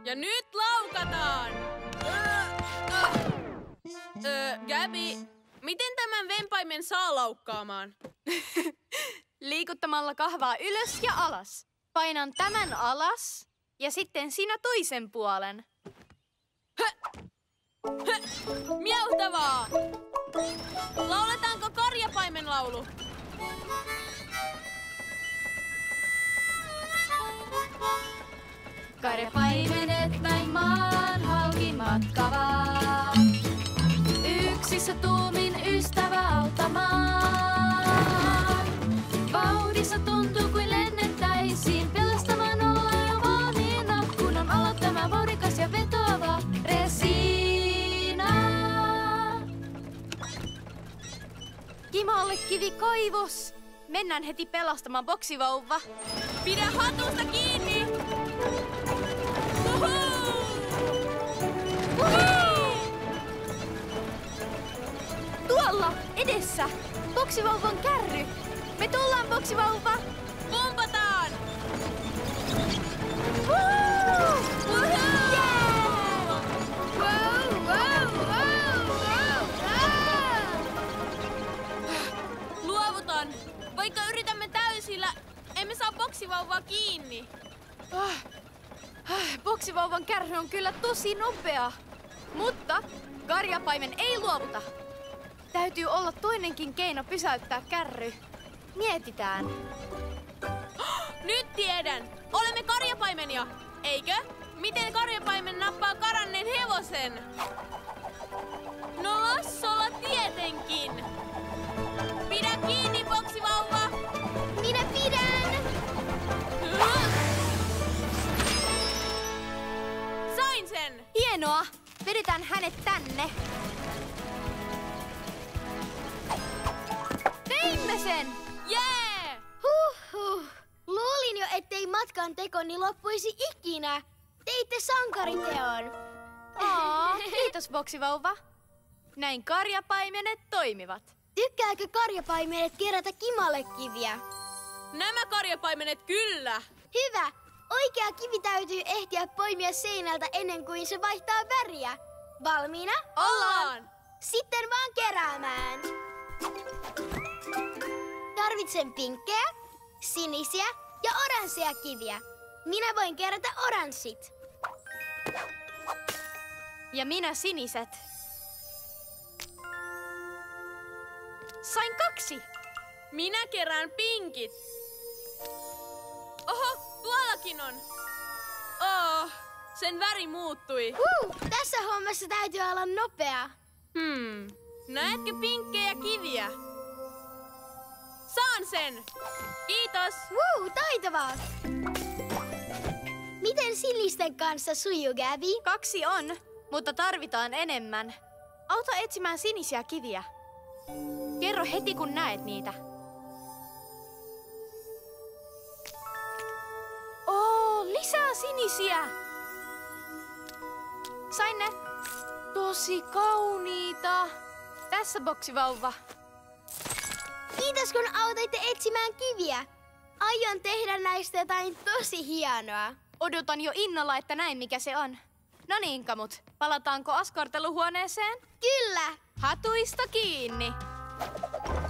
Ja nyt laukataan! Gabby, miten tämän venpaimen saa laukkaamaan? Liikuttamalla kahvaa ylös ja alas. Painan tämän alas ja sitten sinä toisen puolen. Miauhtavaa! Lauletaanko karjapaimen laulu? Karjapaimenet näin maan halki matkavaa. Yksissä tuumin ystävä auttamaan. Vauhdissa tuntuu kuin lennettäisiin. Pelastamaan ollaan jo valmiina, kun on aloittama vauhdikas ja vetoava Resina. Kimalle kivikaivos. Mennään heti pelastamaan boksivauva. Pidä hatusta kiinni! Tuolla, edessä! Boksivauvan kärry! Me tullaan, boksivauva! Pumpataan! Luovutan! Vaikka yritämme täysillä, emme saa boksivauvaa kiinni. Boksivauvan kärry on kyllä tosi nopea. Mutta karjapaimen ei luovuta. Täytyy olla toinenkin keino pysäyttää kärry. Mietitään. Nyt tiedän! Olemme karjapaimenia, eikö? Miten karjapaimen nappaa karanneen hevosen? No lassolla tietenkin! Pidä kiinni, boksivauva! Minä pidän! Sain sen! Hienoa! Vedetään hänet tänne. Teimme sen! Jee! Huhhuh. Luulin jo, ettei matkan tekoni loppuisi ikinä. Teitte sankariteon. Kiitos, boksivauva. Näin karjapaimenet toimivat. Tykkääkö karjapaimenet kerätä kimalekiviä? Nämä karjapaimenet kyllä! Hyvä! Oikea kivi täytyy ehtiä poimia seinältä ennen kuin se vaihtaa väriä. Valmiina? Ollaan! Sitten vaan keräämään. Tarvitsen pinkkejä, sinisiä ja oransseja kiviä. Minä voin kerätä oranssit. Ja minä siniset. Sain 2. Minä kerään pinkit. Oho, tuollakin on. Sen väri muuttui. Tässä hommassa täytyy olla nopea. Näetkö pinkkejä kiviä? Saan sen! Kiitos! Taitavaa! Miten sinisten kanssa sujuu, Gabby? 2 on, mutta tarvitaan enemmän. Auta etsimään sinisiä kiviä. Kerro heti, kun näet niitä. Lisää sinisiä! Sain ne. Tosi kauniita. Tässä boksivauva. Kiitos, kun autoitte etsimään kiviä. Aion tehdä näistä jotain tosi hienoa. Odotan jo innolla, että näin mikä se on. No niin, kamut. Palataanko askarteluhuoneeseen? Kyllä! Hatuista kiinni!